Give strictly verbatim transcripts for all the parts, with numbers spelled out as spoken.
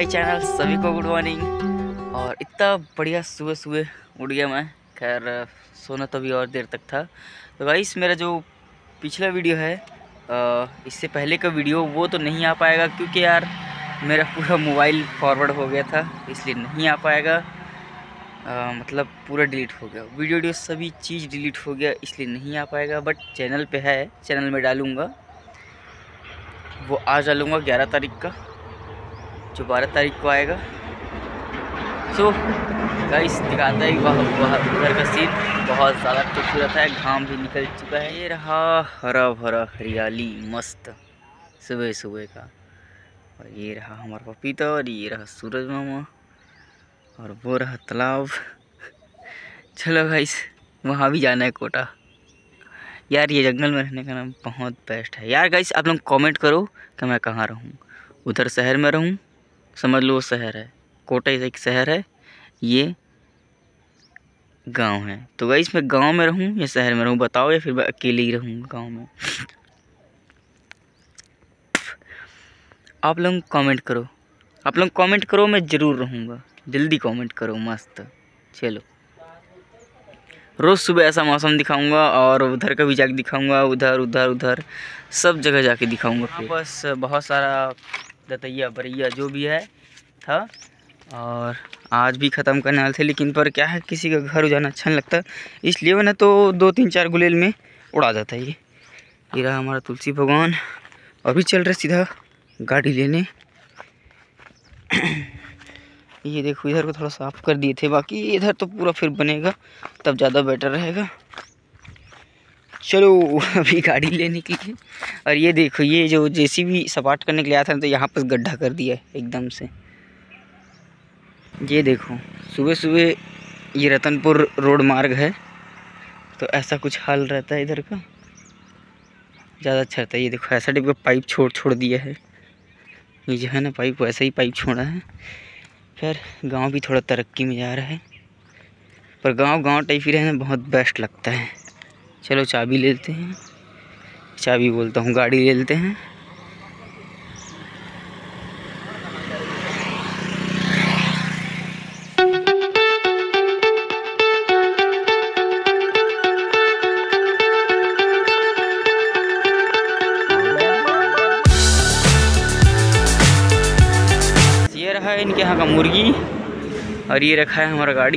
My channel. सभी को good morning. और इतना बढ़िया सुबह सुबह उठ गया मैं। खैर सोना तो भी और देर तक था। तो गाइस मेरा जो पिछला वीडियो है इससे पहले का वीडियो वो तो नहीं आ पाएगा, क्योंकि यार मेरा पूरा मोबाइल फॉरवर्ड हो गया था, इसलिए नहीं आ पाएगा। आ, मतलब पूरा डिलीट हो गया, वीडियो वीडियो सभी चीज़ डिलीट हो गया, इसलिए नहीं आ पाएगा। बट चैनल पे है, चैनल में डालूँगा, वो आज डालूँगा ग्यारह तारीख का, जो बारह तारीख को आएगा। सो गाइस दिखाता है वह वह उधर का सीन बहुत ज़्यादा खूबसूरत है। घाम भी निकल चुका है। ये रहा हरा भरा हरियाली मस्त सुबह सुबह का। और ये रहा हमारा पपीता, और ये रहा सूरज मामा, और वो रहा तालाब। चलो गाइस वहाँ भी जाना है कोटा। यार ये जंगल में रहने का नाम बहुत बेस्ट है। यार गाइस आप लोग कमेंट करो कि मैं कहाँ रहूँ। उधर शहर में रहूँ, समझ लो शहर है, कोटा एक शहर है, ये गांव है। तो गाइस मैं गांव में रहूँ या शहर में रहूँ बताओ, या फिर मैं अकेले ही रहूँ गांव में? आप लोग कमेंट करो, आप लोग कमेंट करो, मैं ज़रूर रहूँगा। जल्दी कमेंट करो मस्त। चलो रोज़ सुबह ऐसा मौसम दिखाऊंगा, और उधर का भी जाके दिखाऊंगा, उधर उधर उधर सब जगह जाके दिखाऊंगा। फिर बस बहुत सारा दतैया बरैया जो भी है था, और आज भी ख़त्म करने वाले थे, लेकिन पर क्या है किसी का घर उजाना अच्छा नहीं लगता, इसलिए वरना तो दो तीन चार गुलेल में उड़ा जाता है। ये ये रहा हमारा तुलसी भगवान। अभी चल रहे सीधा गाड़ी लेने। ये देखो इधर को थोड़ा साफ कर दिए थे, बाकी इधर तो पूरा फिर बनेगा तब ज़्यादा बेटर रहेगा। चलो अभी गाड़ी लेने के लिए। और ये देखो ये जो जेसीबी सपाट करने के लिए आया था, तो यहाँ पर गड्ढा कर दिया है एकदम से। ये देखो सुबह सुबह ये रतनपुर रोड मार्ग है, तो ऐसा कुछ हाल रहता है इधर का, ज़्यादा अच्छा रहता है। ये देखो ऐसा टाइप का पाइप छोड़ छोड़ दिया है, ये जो है ना पाइप वैसा ही पाइप छोड़ा है। खैर गांव भी थोड़ा तरक्की में जा रहा है, पर गांव गांव टाइप ही रहना बहुत बेस्ट लगता है। चलो चाबी ले लेते हैं, चाबी बोलता हूँ गाड़ी ले लेते हैं। ये रहा है इनके यहाँ का मुर्गी, और ये रखा है हमारा गाड़ी।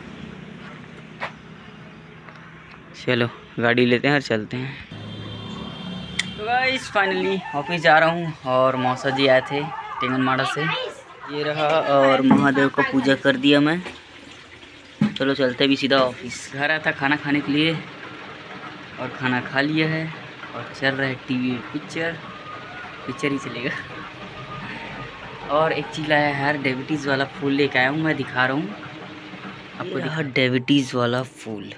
चलो गाड़ी लेते हैं और चलते हैं। तो गाइस फाइनली ऑफिस जा रहा हूँ, और मौसा जी आए थे टेंगनमाड़ा से। ये रहा, और महादेव को पूजा कर दिया मैं। चलो चलते भी सीधा ऑफिस। घर आया था खाना खाने के लिए, और खाना खा लिया है, और चल रहा है टीवी में पिक्चर। पिक्चर ही चलेगा। और एक चीज़ लाया है यार, डायबिटीज़ वाला फूल लेके आया हूँ, मैं दिखा रहा हूँ आपको। दिखा डायबिटीज़ वाला फूल।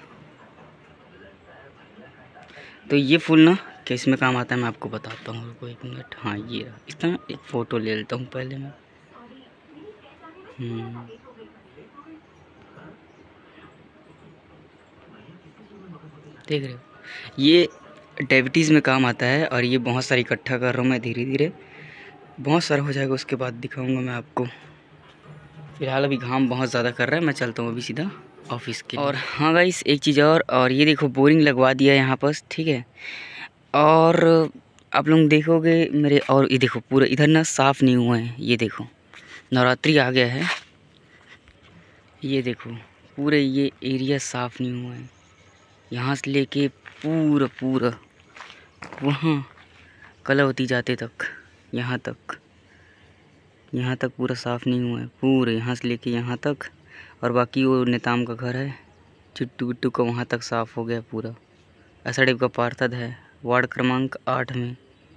तो ये फूल ना किस में काम आता है मैं आपको बताता हूँ, रुको एक मिनट। हाँ ये रहा, इसका एक फ़ोटो ले लेता हूँ पहले मैं। देख रहे हो, ये डायबिटीज़ में काम आता है, और ये बहुत सारी इकट्ठा कर रहा हूँ मैं धीरे धीरे, बहुत सारा हो जाएगा उसके बाद दिखाऊंगा मैं आपको। फिलहाल अभी घाम बहुत ज़्यादा कर रहा है, मैं चलता हूँ अभी सीधा ऑफिस के। और हाँ गाइस एक चीज़ और और ये देखो बोरिंग लगवा दिया है यहाँ पर, ठीक है। और आप लोग देखोगे मेरे, और ये देखो पूरा इधर ना साफ़ नहीं हुआ है। ये देखो नवरात्रि आ गया है, ये देखो पूरे ये एरिया साफ़ नहीं हुआ है, यहाँ से लेके पूरा पूरा वहाँ कलावती जाते तक, यहाँ तक यहाँ तक पूरा साफ़ नहीं हुआ है, पूरे यहाँ से लेके यहाँ तक। और बाकी वो नेताम का घर है चिट्टू बिट्टू का, वहाँ तक साफ़ हो गया पूरा। ऐसा टाइप का पार्षद है वार्ड क्रमांक आठ में।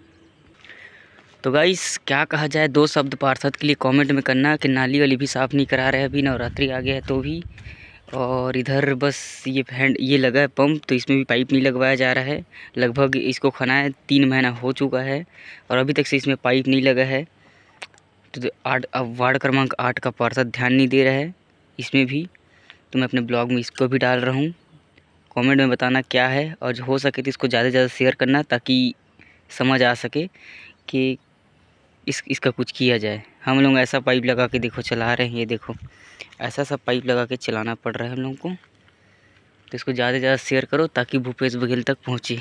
तो गाइस क्या कहा जाए, दो शब्द पार्षद के लिए कमेंट में करना कि नाली वाली भी साफ़ नहीं करा रहे, अभी नवरात्रि आ गया है तो भी। और इधर बस ये हैंड ये लगा है पंप, तो इसमें भी पाइप नहीं लगवाया जा रहा है। लगभग इसको खनाए तीन महीना हो चुका है, और अभी तक से इसमें पाइप नहीं लगा है। तो आठ अब वार्ड क्रमांक आठ का पार्षद ध्यान नहीं दे रहा है इसमें भी, तो मैं अपने ब्लॉग में इसको भी डाल रहा हूँ। कमेंट में बताना क्या है, और हो सके तो इसको ज़्यादा से ज़्यादा शेयर करना, ताकि समझ आ सके कि इस इसका कुछ किया जाए। हम लोग ऐसा पाइप लगा के देखो चला रहे हैं, ये देखो ऐसा सब पाइप लगा के चलाना पड़ रहा है हम लोगों को। तो इसको ज़्यादा से ज़्यादा शेयर करो ताकि भूपेश बघेल तक पहुँचे।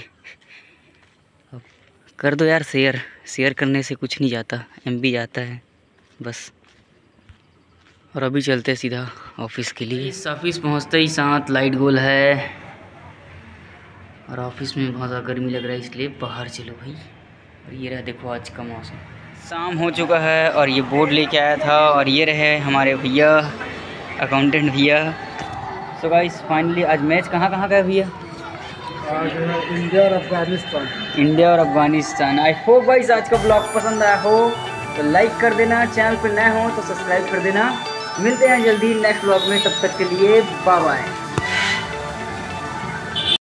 कर दो यार शेयर, शेयर करने से कुछ नहीं जाता, एमबी जाता है बस। और अभी चलते हैं सीधा ऑफिस के लिए। इस ऑफिस पहुँचते ही साथ लाइट गोल है और ऑफिस में बहुत ज़्यादा गर्मी लग रहा है इसलिए बाहर चलो भाई। और ये रहा देखो आज का मौसम, शाम हो चुका है और ये बोर्ड लेके आया था और ये रहे हमारे भैया अकाउंटेंट भैया। सो गाइस फाइनली आज मैच कहाँ कहाँ का है भैया? आज इंडिया और अफगानिस्तान। इंडिया और अफगानिस्तान। आई होप गाइस आज का ब्लॉग पसंद आया हो तो लाइक कर देना, चैनल पर नए हो तो सब्सक्राइब कर देना। मिलते हैं जल्दी नेक्स्ट ब्लॉग में, तब तक के लिए बाय बाय।